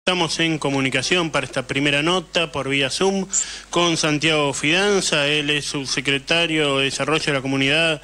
estamos en comunicación para esta primera nota por vía Zoom con Santiago Fidanza. Él es subsecretario de Desarrollo de la Comunidad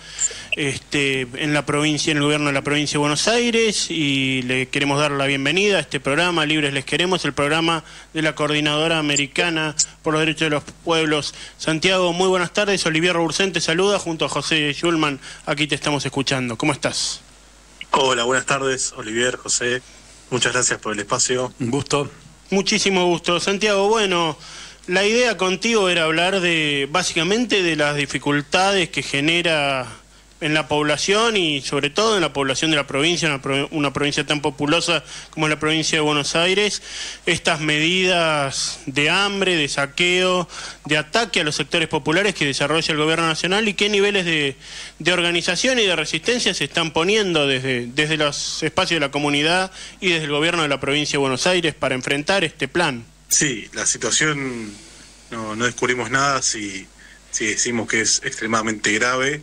en la provincia, en el gobierno de la provincia de Buenos Aires, y le queremos dar la bienvenida a este programa, Libres Les Queremos, el programa de la Coordinadora Americana por los Derechos de los Pueblos. Santiago, muy buenas tardes. Olivier Roburcén te saluda junto a José Schulman. Aquí te estamos escuchando. ¿Cómo estás? Hola, buenas tardes, Olivier, José. Muchas gracias por el espacio. Un gusto. Muchísimo gusto. Santiago, bueno, la idea contigo era hablar básicamente de las dificultades que genera en la población y sobre todo en la población de la provincia, una provincia tan populosa como es la provincia de Buenos Aires, estas medidas de hambre, de saqueo, de ataque a los sectores populares que desarrolla el gobierno nacional, y qué niveles de organización y de resistencia se están poniendo desde los espacios de la comunidad y desde el gobierno de la provincia de Buenos Aires para enfrentar este plan. Sí, la situación, no descubrimos nada si decimos que es extremadamente grave.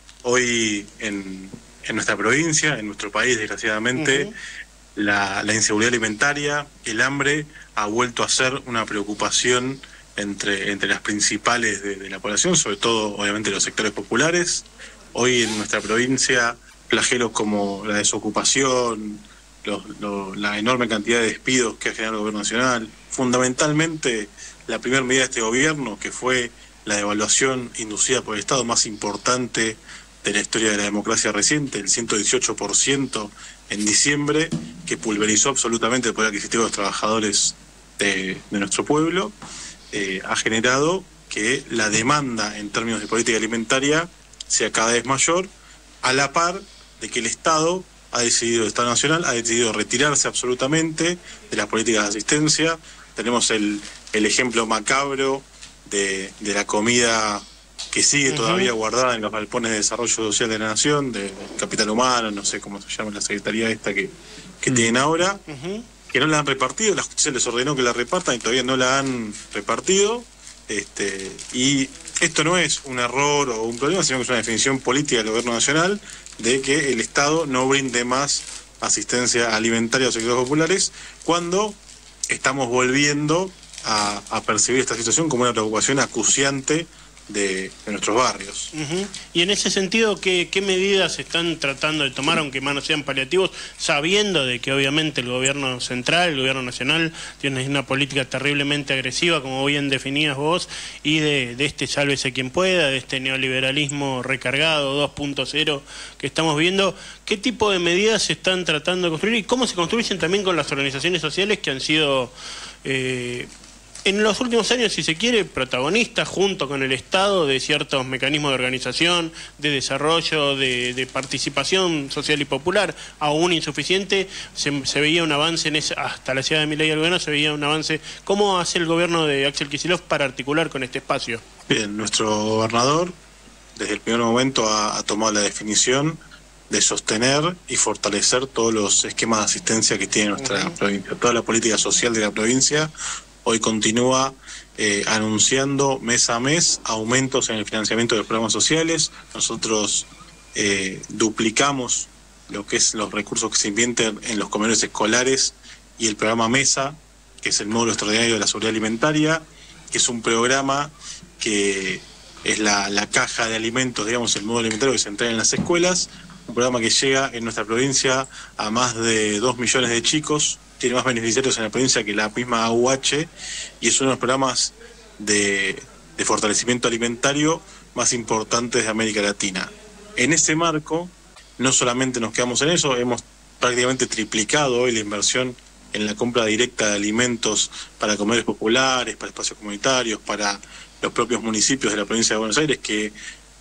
Hoy en nuestra provincia, en nuestro país, desgraciadamente, la inseguridad alimentaria, el hambre, ha vuelto a ser una preocupación entre las principales de la población, sobre todo, obviamente, los sectores populares. Hoy en nuestra provincia, flagelos como la desocupación, la enorme cantidad de despidos que ha generado el gobierno nacional, fundamentalmente la primera medida de este gobierno, que fue la devaluación inducida por el Estado más importante de la historia de la democracia reciente, el 118% en diciembre, que pulverizó absolutamente el poder adquisitivo de los trabajadores de nuestro pueblo, ha generado que la demanda en términos de política alimentaria sea cada vez mayor, a la par de que el Estado Nacional ha decidido retirarse absolutamente de las políticas de asistencia. Tenemos el ejemplo macabro de la comida que sigue todavía guardada en los galpones de desarrollo social de la nación, del capital humano, no sé cómo se llama la secretaría esta que tienen ahora, que no la han repartido. La justicia les ordenó que la repartan y todavía no la han repartido. Y esto no es un error o un problema, sino que es una definición política del gobierno nacional de que el Estado no brinde más asistencia alimentaria a los sectores populares, cuando estamos volviendo a percibir esta situación como una preocupación acuciante de nuestros barrios. Y en ese sentido, ¿qué medidas están tratando de tomar, aunque más no sean paliativos, sabiendo de que obviamente el gobierno central, el gobierno nacional, tiene una política terriblemente agresiva, como bien definías vos, y de este sálvese quien pueda, de este neoliberalismo recargado 2.0 que estamos viendo? ¿Qué tipo de medidas se están tratando de construir y cómo se construyen también con las organizaciones sociales que han sido en los últimos años, si se quiere, protagonistas junto con el Estado de ciertos mecanismos de organización, de desarrollo, de participación social y popular, aún insuficiente? Se veía un avance hasta la ciudad de Milei Albuena, se veía un avance. ¿Cómo hace el gobierno de Axel Kicillof para articular con este espacio? Bien, nuestro gobernador desde el primer momento ha tomado la definición de sostener y fortalecer todos los esquemas de asistencia que tiene nuestra provincia, toda la política social de la provincia. Hoy continúa anunciando mes a mes aumentos en el financiamiento de los programas sociales. Nosotros duplicamos lo que es los recursos que se invierten en los comedores escolares y el programa MESA, que es el módulo extraordinario de la seguridad alimentaria, que es un programa que es la caja de alimentos, digamos, el módulo alimentario que se entrega en las escuelas, un programa que llega en nuestra provincia a más de 2 millones de chicos. Tiene más beneficiarios en la provincia que la misma AUH, y es uno de los programas de fortalecimiento alimentario más importantes de América Latina. En ese marco, no solamente nos quedamos en eso, hemos prácticamente triplicado hoy la inversión en la compra directa de alimentos para comedores populares, para espacios comunitarios, para los propios municipios de la provincia de Buenos Aires, que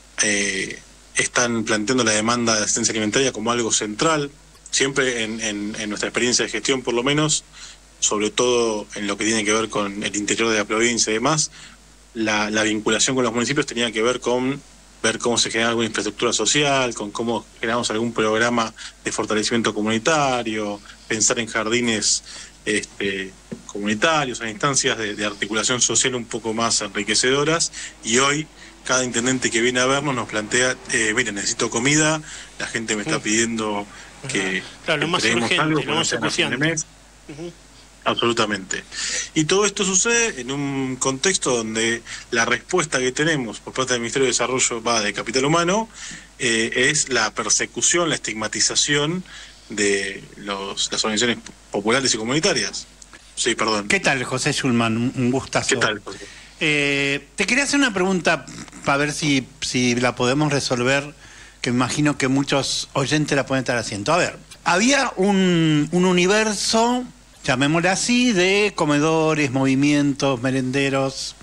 están planteando la demanda de asistencia alimentaria como algo central. Siempre en nuestra experiencia de gestión, por lo menos, sobre todo en lo que tiene que ver con el interior de la provincia y demás, la vinculación con los municipios tenía que ver con ver cómo se genera alguna infraestructura social, con cómo generamos algún programa de fortalecimiento comunitario, pensar en jardines comunitarios, en instancias de articulación social un poco más enriquecedoras. Y hoy cada intendente que viene a vernos nos plantea, mire, necesito comida, la gente me está pidiendo que claro, lo más urgente, lo más acuciante. Absolutamente. Y todo esto sucede en un contexto donde la respuesta que tenemos por parte del Ministerio de Desarrollo de Capital Humano es la persecución, la estigmatización de las organizaciones populares y comunitarias. Sí, perdón. ¿Qué tal, José Schulman? Un gustazo. ¿Qué tal, José? Te quería hacer una pregunta para ver si la podemos resolver, que me imagino que muchos oyentes la pueden estar haciendo. A ver, había un universo, llamémosle así, de comedores, movimientos, merenderos,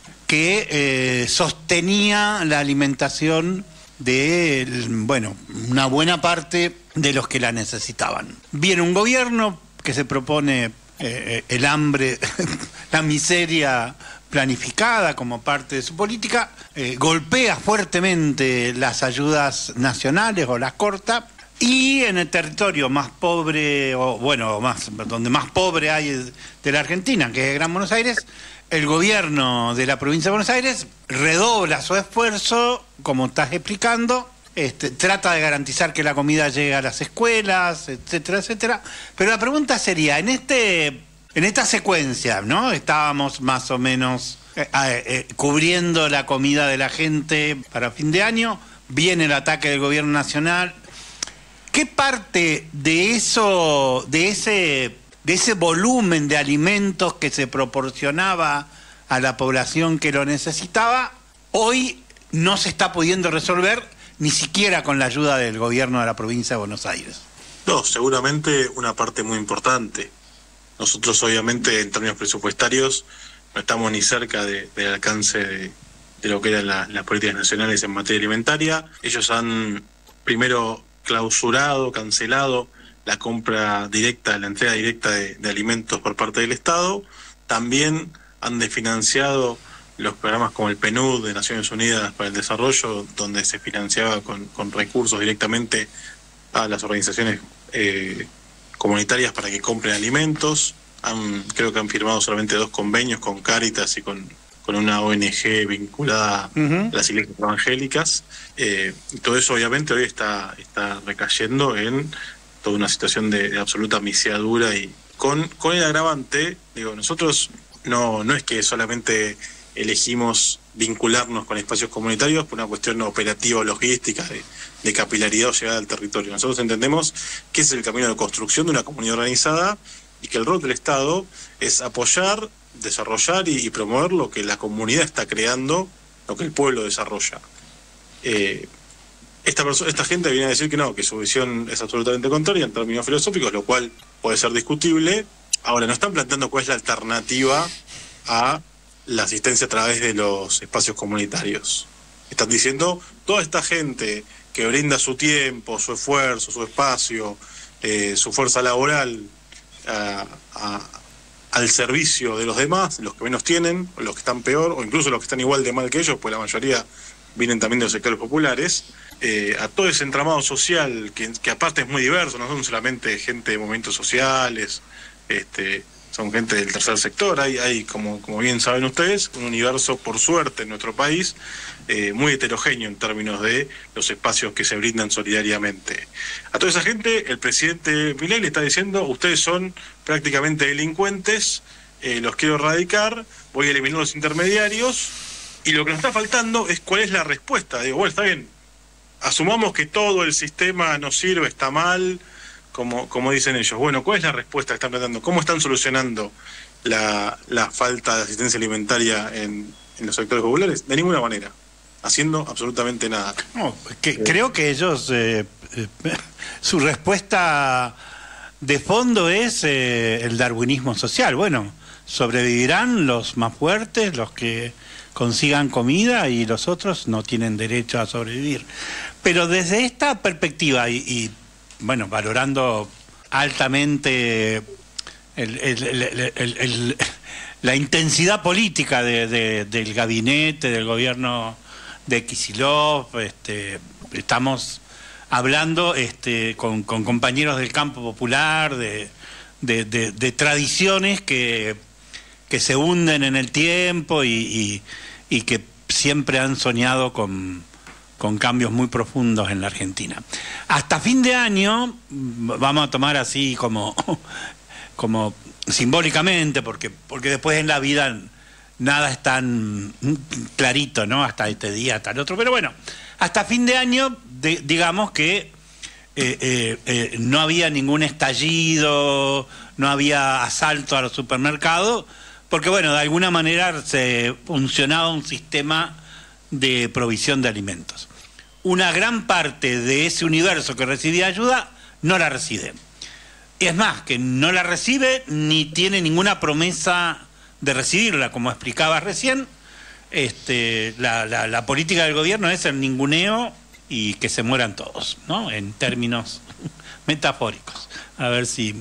que sostenía la alimentación de, bueno, una buena parte de los que la necesitaban. Viene un gobierno que se propone el hambre, la miseria planificada como parte de su política, golpea fuertemente las ayudas nacionales o las corta, y en el territorio más pobre, o bueno, donde más pobre hay de la Argentina, que es Gran Buenos Aires, el gobierno de la provincia de Buenos Aires redobla su esfuerzo, como estás explicando, trata de garantizar que la comida llegue a las escuelas, etcétera, etcétera. Pero la pregunta sería, en esta secuencia, ¿no? Estábamos más o menos cubriendo la comida de la gente para fin de año, viene el ataque del gobierno nacional. ¿Qué parte de eso, de ese volumen de alimentos que se proporcionaba a la población que lo necesitaba, hoy no se está pudiendo resolver ni siquiera con la ayuda del gobierno de la provincia de Buenos Aires? No, seguramente una parte muy importante. Nosotros obviamente en términos presupuestarios no estamos ni cerca del alcance de lo que eran las políticas nacionales en materia alimentaria. Ellos han primero clausurado, cancelado la compra directa, la entrega directa de alimentos por parte del Estado. También han desfinanciado los programas como el PNUD de Naciones Unidas para el Desarrollo, donde se financiaba con recursos directamente a las organizaciones comunitarias para que compren alimentos. Creo que han firmado solamente 2 convenios con Cáritas y con una ONG vinculada a las iglesias evangélicas. Y todo eso obviamente hoy está recayendo en toda una situación de absoluta misiadura, y con el agravante, digo, nosotros no es que solamente elegimos vincularnos con espacios comunitarios por una cuestión operativa o logística de capilaridad o llegada al territorio. Nosotros entendemos que ese es el camino de construcción de una comunidad organizada, y que el rol del Estado es apoyar, desarrollar y promover lo que la comunidad está creando, lo que el pueblo desarrolla. Esta gente viene a decir que no, que su visión es absolutamente contraria en términos filosóficos, lo cual puede ser discutible. Ahora, no están planteando cuál es la alternativa a la asistencia a través de los espacios comunitarios. Están diciendo, toda esta gente que brinda su tiempo, su esfuerzo, su espacio, su fuerza laboral al servicio de los demás, los que menos tienen, o los que están peor, o incluso los que están igual de mal que ellos, pues la mayoría vienen también de los sectores populares, a todo ese entramado social que aparte es muy diverso, no son solamente gente de movimientos sociales, son gente del tercer sector. Hay como bien saben ustedes, un universo, por suerte, en nuestro país muy heterogéneo en términos de los espacios que se brindan solidariamente. A toda esa gente, el presidente Milei le está diciendo, ustedes son prácticamente delincuentes, los quiero erradicar, voy a eliminar los intermediarios, y lo que nos está faltando es cuál es la respuesta. Digo, bueno, está bien, asumamos que todo el sistema no sirve, está mal, como dicen ellos. Bueno, ¿cuál es la respuesta que están planteando? ¿Cómo están solucionando la falta de asistencia alimentaria en los sectores populares? De ninguna manera, haciendo absolutamente nada. No, creo que ellos, su respuesta de fondo es el darwinismo social. Bueno, sobrevivirán los más fuertes, los que consigan comida, y los otros no tienen derecho a sobrevivir. Pero desde esta perspectiva y bueno, valorando altamente la intensidad política del gabinete, del gobierno de Kicillof, estamos hablando con compañeros del campo popular, de tradiciones que se hunden en el tiempo y que siempre han soñado con cambios muy profundos en la Argentina. Hasta fin de año, vamos a tomar así como como simbólicamente, porque después en la vida nada es tan clarito, ¿no? Hasta este día, hasta el otro. Pero bueno, hasta fin de año, digamos que no había ningún estallido, no había asalto a los supermercados, porque bueno, de alguna manera se funcionaba un sistema de provisión de alimentos. Una gran parte de ese universo que recibía ayuda no la recibe. Es más, que no la recibe ni tiene ninguna promesa de recibirla, como explicabas recién. La política del gobierno es el ninguneo y que se mueran todos, ¿no? En términos metafóricos. A ver si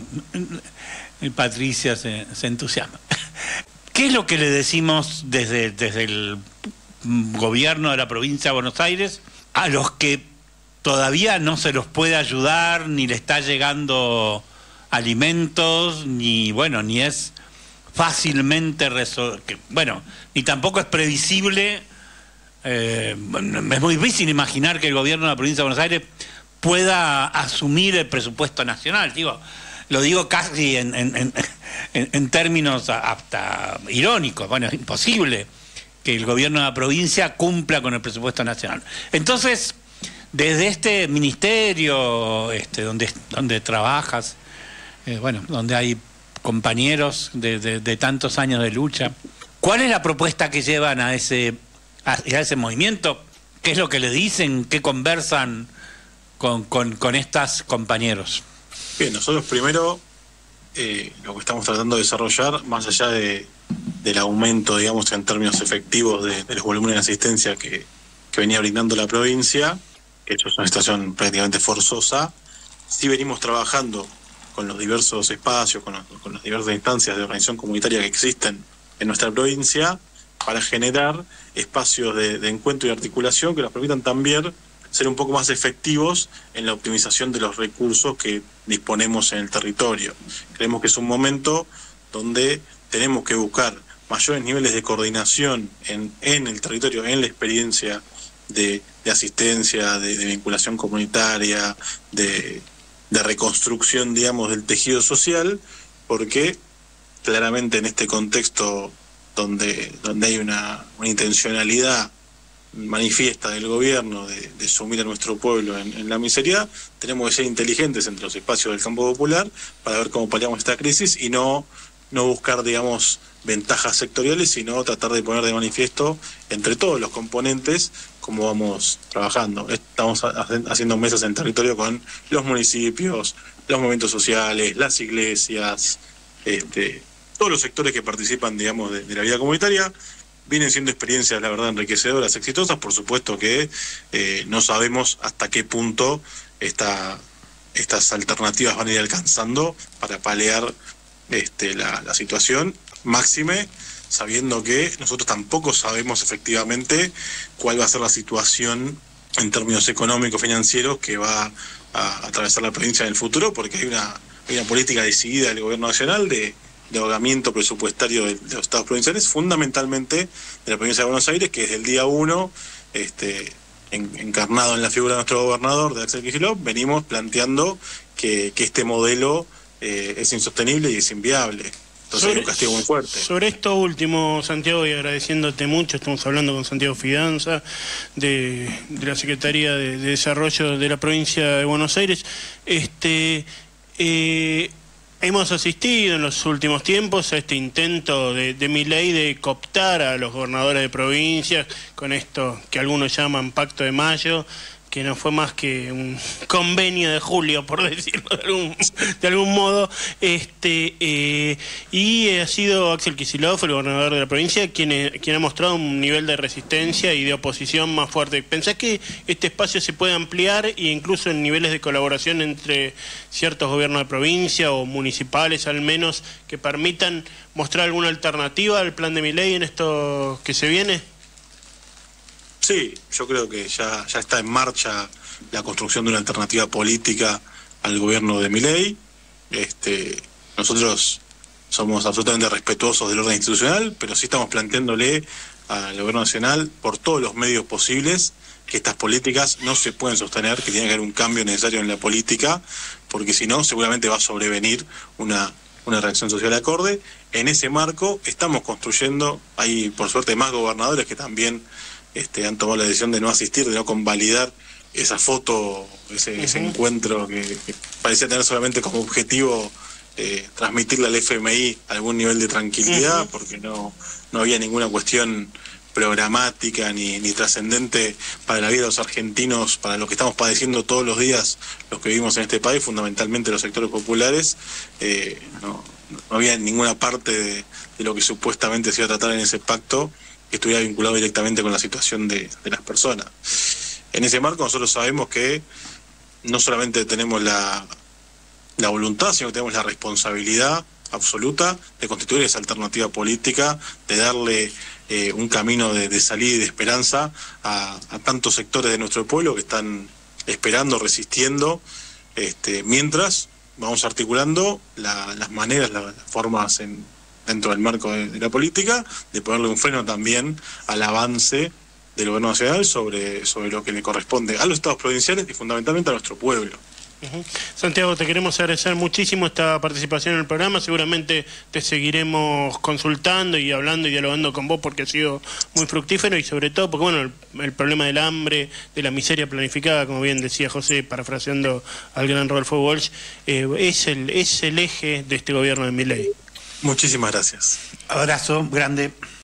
Patricia se entusiasma. ¿Qué es lo que le decimos desde el gobierno de la provincia de Buenos Aires a los que todavía no se los puede ayudar, ni le está llegando alimentos, ni es fácilmente ni tampoco es previsible? Es muy difícil imaginar que el gobierno de la provincia de Buenos Aires pueda asumir el presupuesto nacional. Lo digo casi en términos hasta irónicos. Bueno, es imposible que el gobierno de la provincia cumpla con el presupuesto nacional. Entonces, desde este ministerio donde trabajas, donde hay compañeros de tantos años de lucha, ¿cuál es la propuesta que llevan a ese movimiento? ¿Qué es lo que le dicen? ¿Qué conversan con estos compañeros? Bien, nosotros primero lo que estamos tratando de desarrollar, más allá del aumento, digamos, en términos efectivos de los volúmenes de asistencia que venía brindando la provincia, que eso es una situación prácticamente forzosa, sí venimos trabajando con los diversos espacios, con las diversas instancias de organización comunitaria que existen en nuestra provincia, para generar espacios de encuentro y articulación que nos permitan también ser un poco más efectivos en la optimización de los recursos que disponemos en el territorio. Creemos que es un momento donde tenemos que buscar mayores niveles de coordinación en el territorio, en la experiencia de asistencia, de vinculación comunitaria, de reconstrucción, digamos, del tejido social, porque claramente en este contexto donde hay una intencionalidad manifiesta del gobierno de sumir a nuestro pueblo en la miseria, tenemos que ser inteligentes entre los espacios del campo popular para ver cómo paliamos esta crisis y no buscar, digamos, ventajas sectoriales, sino tratar de poner de manifiesto entre todos los componentes cómo vamos trabajando. Estamos haciendo mesas en territorio con los municipios, los movimientos sociales, las iglesias, todos los sectores que participan, digamos, de la vida comunitaria. Vienen siendo experiencias, la verdad, enriquecedoras, exitosas. Por supuesto que no sabemos hasta qué punto estas alternativas van a ir alcanzando para paliar la situación, máxime sabiendo que nosotros tampoco sabemos efectivamente cuál va a ser la situación en términos económicos, financieros, que va a atravesar la provincia en el futuro, porque hay una política decidida del gobierno nacional de ahogamiento presupuestario de los estados provinciales, fundamentalmente de la provincia de Buenos Aires, que desde el día 1, encarnado en la figura de nuestro gobernador, de Axel Kicillof, venimos planteando que este modelo es insostenible y es inviable. Entonces hay un castigo muy fuerte. Sobre esto último, Santiago, y agradeciéndote mucho, estamos hablando con Santiago Fidanza, de la Secretaría de Desarrollo de la provincia de Buenos Aires. Hemos asistido en los últimos tiempos a este intento de Milei de cooptar a los gobernadores de provincias con esto que algunos llaman Pacto de Mayo, que no fue más que un convenio de julio, por decirlo de algún modo, y ha sido Axel Kicillof, el gobernador de la provincia, quien ha mostrado un nivel de resistencia y de oposición más fuerte. ¿Pensás que este espacio se puede ampliar e incluso en niveles de colaboración entre ciertos gobiernos de provincia o municipales al menos, que permitan mostrar alguna alternativa al plan de Milei en esto que se viene? Sí, yo creo que ya está en marcha la construcción de una alternativa política al gobierno de Milei. Nosotros somos absolutamente respetuosos del orden institucional, pero sí estamos planteándole al gobierno nacional por todos los medios posibles que estas políticas no se pueden sostener, que tiene que haber un cambio necesario en la política, porque si no seguramente va a sobrevenir una una reacción social acorde. En ese marco estamos construyendo, hay por suerte más gobernadores que también han tomado la decisión de no asistir, de no convalidar esa foto, ese encuentro que parecía tener solamente como objetivo transmitirle al FMI algún nivel de tranquilidad, porque no había ninguna cuestión programática ni trascendente para la vida de los argentinos, para lo que estamos padeciendo todos los días los que vivimos en este país, fundamentalmente los sectores populares. No había ninguna parte de lo que supuestamente se iba a tratar en ese pacto que estuviera vinculado directamente con la situación de las personas. En ese marco nosotros sabemos que no solamente tenemos la voluntad, sino que tenemos la responsabilidad absoluta de constituir esa alternativa política, de darle un camino de salida y de esperanza a tantos sectores de nuestro pueblo que están esperando, resistiendo, mientras vamos articulando las maneras, las formas dentro del marco de la política, de ponerle un freno también al avance del gobierno nacional sobre lo que le corresponde a los estados provinciales y fundamentalmente a nuestro pueblo. Santiago, te queremos agradecer muchísimo esta participación en el programa. Seguramente te seguiremos consultando y hablando y dialogando con vos porque ha sido muy fructífero y sobre todo porque bueno, el problema del hambre, de la miseria planificada, como bien decía José, parafraseando al gran Rodolfo Walsh, es el eje de este gobierno de Milei. Muchísimas gracias. Abrazo grande.